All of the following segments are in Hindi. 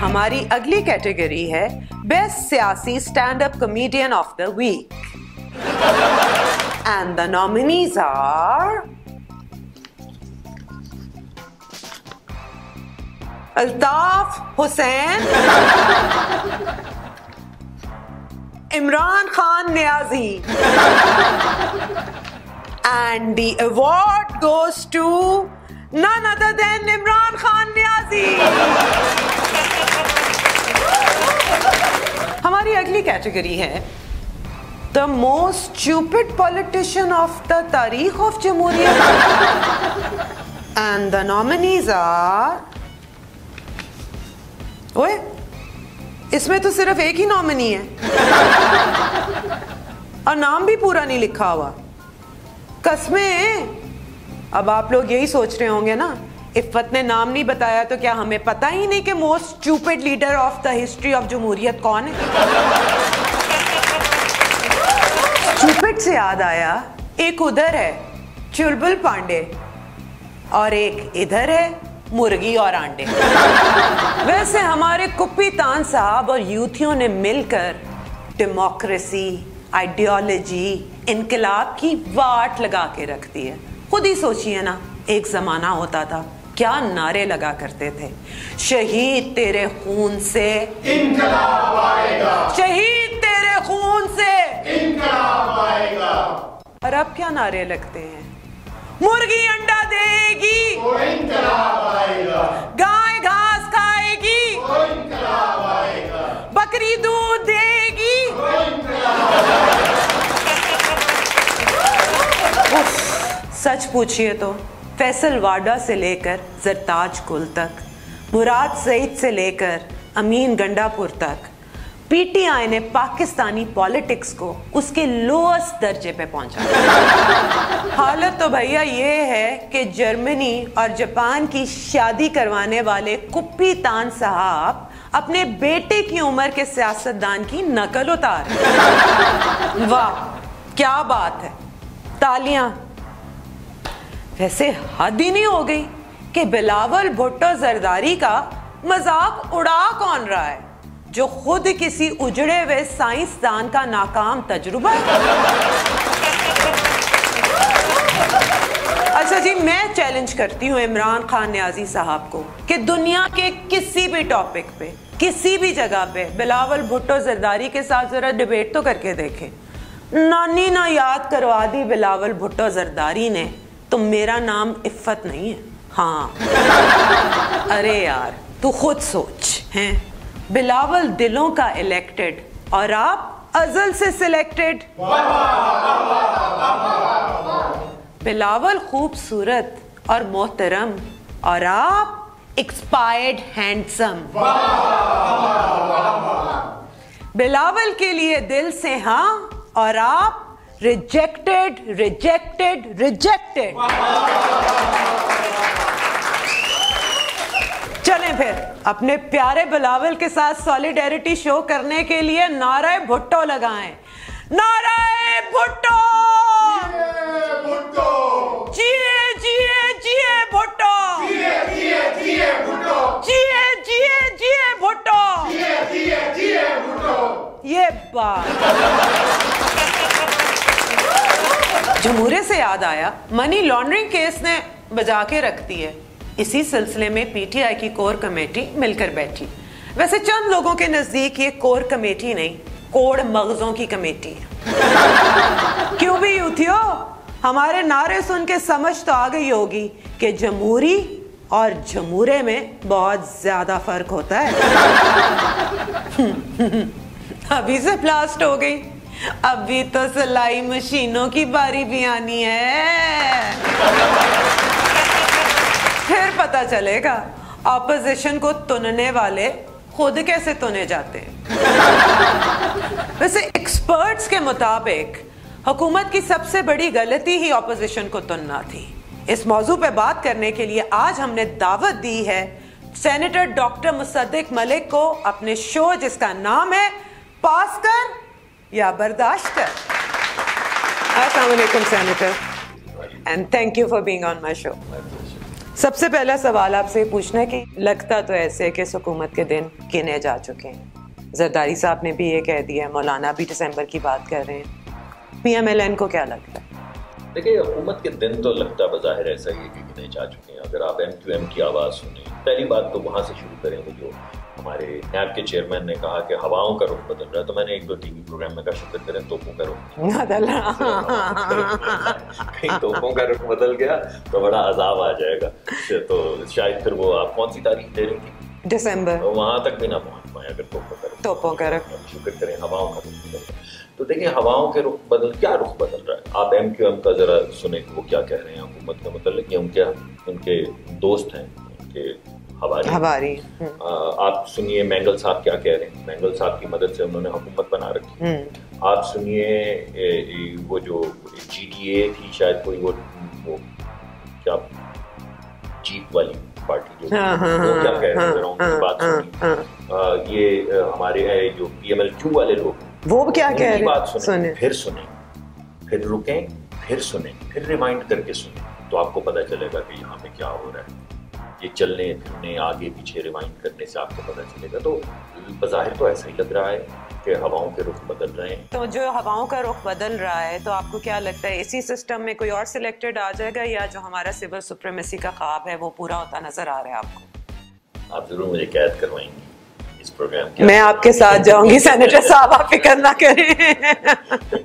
हमारी अगली कैटेगरी है बेस्ट सियासी stand up comedian of the week and the nominees are Altaf Hussain, Imran Khan Niazi, and the award goes to none other than Imran Khan Niazi. हमारी अगली कैटेगरी है the most stupid politician of the तारीख of जमहूरियत and the nominees are ओए इसमें तो सिर्फ एक ही नॉमिनी है और नाम भी पूरा नहीं लिखा हुआ। कसमें अब आप लोग यही सोच रहे होंगे ना, इफ़्फ़त ने नाम नहीं बताया तो क्या हमें पता ही नहीं कि most stupid leader of the history of जमहूरियत कौन है? स्टूपिड से याद आया, एक उधर है चुलबुल पांडे और एक इधर है मुर्गी और अंडे। वैसे हमारे कुप्पी तान साहब और यूथियों ने मिलकर डेमोक्रेसी, आइडियोलॉजी, इनकलाब की वाट लगा के रख दी है। खुद ही सोचिए ना, एक जमाना होता था क्या नारे लगा करते थे, शहीद तेरे खून से इनकलाब आएगा, शहीद तेरे खून से इनकलाब आएगा। और अब क्या नारे लगते हैं, मुर्गी अंडा देगी वो इनकलाब आएगा, गाय घास खाएगी वो इनकलाब आएगा, बकरी दूध देगी वो इनकलाब आएगा। सच पूछिए तो फैसल वाडा से लेकर जरताज कुल तक, मुराद सईद से लेकर अमीन गंडापुर तक, पीटीआई ने पाकिस्तानी पॉलिटिक्स को उसके लोएस्ट दर्जे पे पहुंचा। हालत तो भैया ये है कि जर्मनी और जापान की शादी करवाने वाले कुप्पी तान साहब अपने बेटे की उम्र के सियासतदान की नकल उतार। वाह क्या बात है, तालियां। वैसे हद ही नहीं हो गई कि बिलावल भुट्टो जरदारी का मजाक उड़ा कौन रहा है, जो खुद किसी उजड़े हुए साइंसदान का नाकाम तजुर्बा है। अच्छा जी, मैं चैलेंज करती हूँ इमरान खान नियाजी साहब को कि दुनिया के किसी भी टॉपिक पे, किसी भी जगह पे बिलावल भुट्टो जरदारी के साथ जरा डिबेट तो करके देखें। नानी ना याद करवा दी बिलावल भुट्टो जरदारी ने तो मेरा नाम इफ़्फ़त नहीं है। हाँ अरे यार तू खुद सोच, हैं बिलावल दिलों का इलेक्टेड और आप अजल से सिलेक्टेड। बिलावल खूबसूरत और मोहतरम और आप एक्सपायर्ड हैंडसम। बिलावल के लिए दिल से हाँ और आप रिजेक्टेड रिजेक्टेड रिजेक्टेड। चलें फिर अपने प्यारे बिलावल के साथ सॉलिडेरिटी शो करने के लिए नारे भुट्टो लगाएं। नारे भुट्टो, जिए जिए जिए भुट्टो, जिए जिए जिए भुट्टो, जिए जिए जिए भुट्टो, जिए जिए जिए भुट्टो। ये बात जमहूरियत से याद आया, मनी लॉन्ड्रिंग केस ने बजा के रख दी है। इसी सिलसिले में पीटीआई की कोर कमेटी मिलकर बैठी। वैसे चंद लोगों के नजदीक ये कोर कमेटी नहीं, कोड़ मगजों की कमेटी है। क्यों भी यूथियो, हमारे नारे सुन के समझ तो आ गई होगी कि जमहूरी और जमूरे में बहुत ज्यादा फर्क होता है। अभी से ब्लास्ट हो गई, अभी तो सिलाई मशीनों की बारी भी आनी है। फिर पता चलेगा ऑपोजिशन को तुनने वाले खुद कैसे तुने जाते हैं। वैसे एक्सपर्ट्स के मुताबिक हुकूमत की सबसे बड़ी गलती ही ऑपोजिशन को तुनना थी। इस मौजू पे बात करने के लिए आज हमने दावत दी है सेनेटर डॉक्टर मुसद्दिक मलिक को अपने शो जिसका नाम है पास कर या बर्दाश्त कर। अस्सलाम वालेकुम senator and thank you for being on my show. सबसे पहला सवाल आपसे पूछना है कि लगता तो ऐसे है कि इस हुकूमत के दिन गिने जा चुके हैं। जरदारी साहब ने भी ये कह दिया, मौलाना भी दिसंबर की बात कर रहे हैं। PMLN को क्या लगता है? देखिए, हुकूमत के दिन तो लगता बज़ाहिर ऐसा ही है कि गिने जा चुके हैं। अगर आप MQM की आवाज़ सुने, पहली बात तो वहाँ से शुरू करेंगे। जो हमारे नैब के चेयरमैन ने कहा कि हवाओं का रुख बदल रहा है, तो मैंने एक दो टीवी प्रोग्राम में कहा शुक्र करें तोपों का रुख बदल रहा कहीं तोपों का रुख बदल गया तो बड़ा अजाब आ जाएगा। तो शायद फिर वो आप कौन सी तारीख दे रही थी? दिसंबर। तो वहाँ तक भी ना पहुँच पाए अगर तोपों का रुख। शुक्र करें हवाओं का रुख बदल रहा है। तो देखिए, हवाओं के रुख बदल, क्या रुख बदल रहा है? आप MQM का जरा सुने कि वो क्या कह रहे हैं हुकूमत का। मतलब कि उनके दोस्त हैं, उनके हवारी। आप सुनिए मैंगल साहब क्या कह रहे हैं। मैंगल साहब की मदद से उन्होंने हुकूमत बना रखी। आप सुनिए वो जो GDA थी, शायद कोई वो क्या जीप वाली पार्टी जो वो क्या कह रहे हैं, जरा उनकी बात सुनिए। ये हमारे जो PMLQ वाले लोग, वो क्या कह रहे हैं, बात सुने, फिर सुने, फिर रुकें, फिर सुने, फिर रिमाइंड करके सुने, तो आपको पता चलेगा कि यहाँ पे क्या हो रहा है। ये चलने फिरने आगे पीछे रिवाइंड करने से आपको पता चलेगा। तो बज़ाहिर तो ऐसा ही लग रहा है कि हवाओं के रुख बदल रहे हैं। तो जो हवाओं का रुख बदल रहा है, तो आपको क्या लगता है इसी सिस्टम में कोई और सिलेक्टेड आ जाएगा, या जो हमारा सिविल सुप्रीमेसी का ख्वाब है वो पूरा होता नजर आ रहा है आपको? आप जरूर मुझे कैद करवाएंगी इस प्रोग्राम के। मैं आपके साथ जाऊंगी सेनेटर साहब, आप फिक्र ना करें।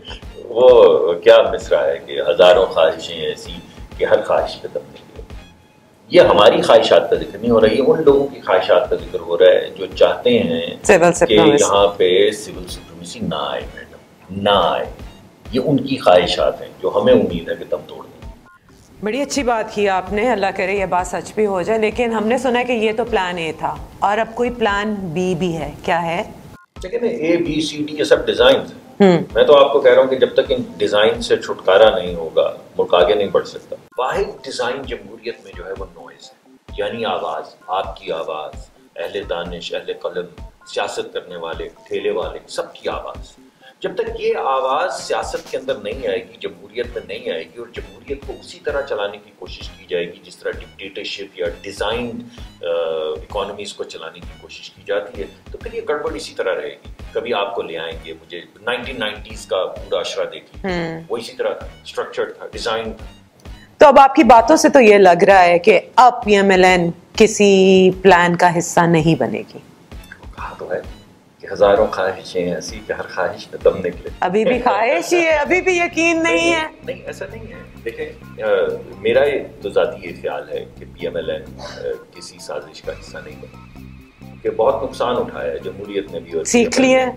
वो क्या मिसरा है कि हजारों ख्वाहिशें ऐसी कि हर ख्वाहिश पे दम नहीं। ये हमारी ख्वाहिशात का जिक्र नहीं हो रहा है, ये उन लोगों की ख्वाहिशात का जिक्र हो रहा है जो चाहते हैं कि यहाँ पे सिविल सुप्रीमेसी ना आए, मैडम ना आए। ये उनकी ख्वाहिशात हैं जो हमें उम्मीद है कि दम तोड़ दें। बड़ी अच्छी बात की आपने, अल्लाह करे ये बात सच भी हो जाए। लेकिन हमने सुना कि ये तो प्लान A था और अब कोई प्लान B भी है, क्या है? A, B, C, D ये सब डिजाइन थे। मैं तो आपको कह रहा हूँ कि जब तक इन डिजाइन से छुटकारा नहीं होगा, मुल्क आगे नहीं बढ़ सकता। वाहिद डिजाइन जमहूरियत में जो है वो नॉइज है, यानी आवाज, आपकी आवाज, अहले दानिश, अहले कलम, सियासत करने वाले, ठेले वाले, सबकी आवाज। जब तक ये आवाज सियासत के अंदर नहीं आएगी, जमहूरियत में नहीं आएगी, और जमहूरियत को उसी तरह चलाने की कोशिश की जाएगी जिस तरह डिक्टेटरशिप या डिजाइन इकोनॉमीज को चलाने की कोशिश की जाती है, तो फिर ये गड़बड़ इसी तरह रहेगी। कभी आपको ले आएंगे, मुझे 1990s का पूरा अशरा देखिए, वो इसी तरह स्ट्रक्चर्ड था, डिजाइन था। तो अब आपकी बातों से तो ये लग रहा है कि अब PMLN किसी प्लान का हिस्सा नहीं बनेगी। कहा तो है कि हजारों ख्वाहिशें ऐसी कि हर ख्वाहिश में दम निकले। अभी भी ख्वाहिश ही है, अभी भी यकीन नहीं है। नहीं, ऐसा नहीं है। देखें, मेरा तो जाती ये ख्याल है कि PMLN किसी साजिश का हिस्सा नहीं बना, कि बहुत नुकसान उठाया है जमहूरियत ने भी, और सीख लिया,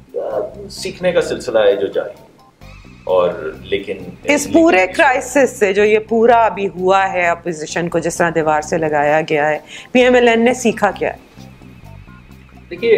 सीखने का सिलसिला है जो जारी। और लेकिन इस पूरे क्राइसिस से जो ये पूरा अभी हुआ है, अपोजिशन को जिस तरह दीवार से लगाया गया है, PMLN ने सीखा क्या है? देखिए,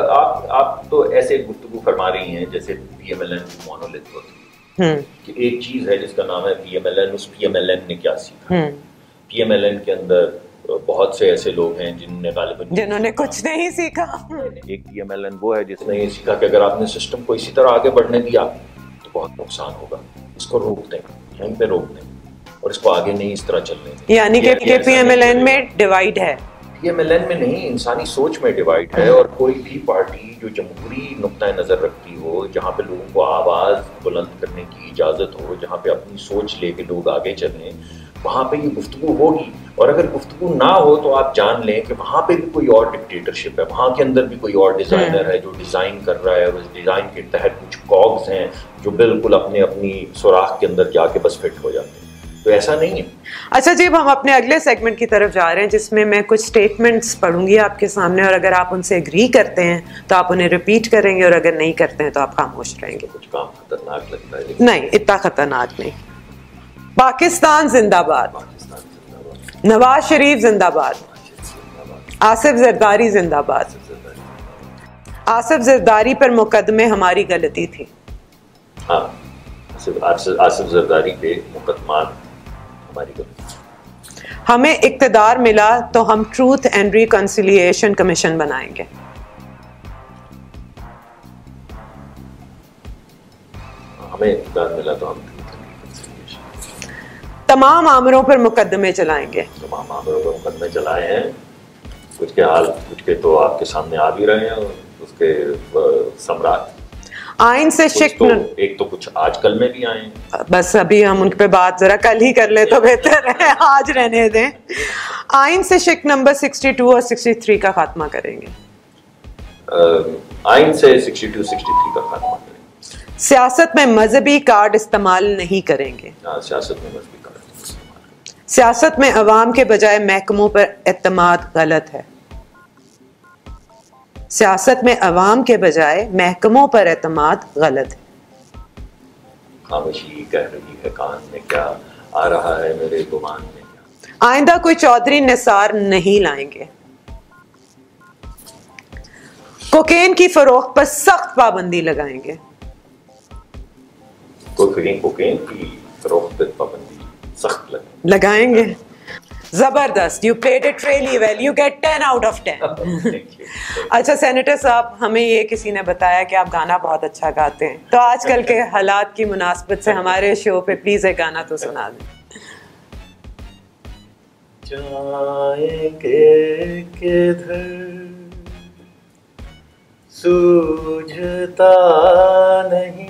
आप तो ऐसे गुफ्तगू फरमा रही हैं जैसे PMLN मोनोलिथ होती है कि एक चीज है जिसका नाम है PMLN, उस PMLN ने क्या सीखा। PMLN के अंदर बहुत से ऐसे लोग हैं जिन्होंने कुछ नहीं सीखा। एक PMLN वो है जिसने ये सीखा कि अगर आपने सिस्टम को इसी तरह आगे बढ़ने दिया तो बहुत नुकसान होगा, इसको रोक दें, यहीं पे रोक दें और इसको आगे नहीं इस तरह चलने दें। यानी कि PMLN में डिवाइड है, PMLN में नहीं, इंसानी सोच में डिवाइड है। और कोई भी पार्टी जो जमहूरी नुक्ता नज़र रखती हो, जहाँ पे लोगों को आवाज़ बुलंद करने की इजाज़त हो, जहाँ पे अपनी सोच लेके लोग आगे चलें, वहाँ पे ये गुफ्तगू होगी। और अगर गुफ्तगू ना हो तो आप जान लें कि वहाँ पे भी कोई और डिक्टेटरशिप है, वहाँ के अंदर भी कोई और डिज़ाइनर है जो डिज़ाइन कर रहा है, और उस डिज़ाइन के तहत कुछ कॉग्स हैं जो बिल्कुल अपनी सुराख के अंदर जाके बस फिट हो जाते हैं। तो ऐसा नहीं है। अच्छा जी, अब हम अपने अगले सेगमेंट की तरफ जा रहे हैं जिसमें मैं कुछ स्टेटमेंट्स पढ़ूंगी आपके सामने, और अगर आप उनसे एग्री करते हैं तो आप उन्हें रिपीट करेंगे, और अगर नहीं करते हैं तो आप खामोश रहेंगे। कुछ काम खतरनाक लगता है, नहीं इतना खतरनाक नहीं। पाकिस्तान जिंदाबाद, नवाज शरीफ जिंदाबाद, आसिफ जरदारी जिंदाबाद। आसिफ जरदारी पर मुकदमे हमारी गलती थी। हाँ, आसिफ जरदारी पे मुकदमा हमारी गलती। हमें इक्तदार मिला तो हम ट्रूथ एंड रिकंसिलिएशन कमीशन बनाएंगे। हमें इक्तदार मिला तो हम तमाम आमरों पर मुकदमे चलाएंगे। तमाम आमरों पर मुकदमे चलाए हैं, कुछ के हाल कुछ के तो आपके सामने आ भी रहे हैं, उसके सम्राट आइन से शिकन तो, एक तो कुछ आजकल में भी आए हैं। बस अभी हम उन पे बात जरा कल ही कर ले तो बेहतर है, आज रहने दें। आइन से शिक नंबर 62 और 63 का खात्मा करेंगे। आइन से 62, 63 का खात्मा करेंगे। सियासत में मजहबी कार्ड इस्तेमाल नहीं करेंगे। सियासत में मजहबी कार्ड इस्तेमाल करेंगे। सियासत में अवाम के बजाय महकमों पर एतमाद गलत है। सियासत में अवाम के बजाय महकमों पर एतमाद गलत है। खामोशी कह रही है कान में क्या, आ रहा है मेरे गुमान में क्या। आइंदा कोई चौधरी निसार नहीं लाएंगे। कोकेन की फरोख्त पर सख्त पाबंदी लगाएंगे। कोकेन की फरोख्त पर पाबंदी सख्त लगाएंगे। जबरदस्त, you played it really well, you get 10 out of 10। अच्छा सेनेटर साहब, हमें ये किसी ने बताया कि आप गाना बहुत अच्छा गाते हैं, तो आजकल के हालात की मुनासबत से हमारे शो पे प्लीज एक गाना तो सुना दें। जाएंगे किधर सूझता नहीं,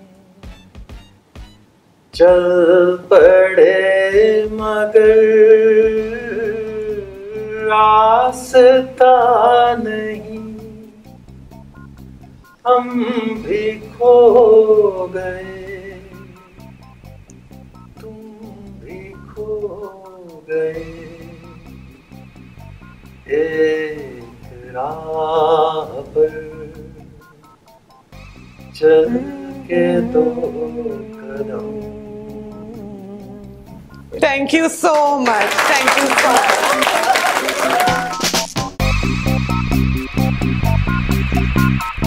चल पड़े मगर रास्ता नहीं, हम भी खो गए तुम भी खो गए, एक राह पर चल के दो कदम। Thank you so much. Thank you so much.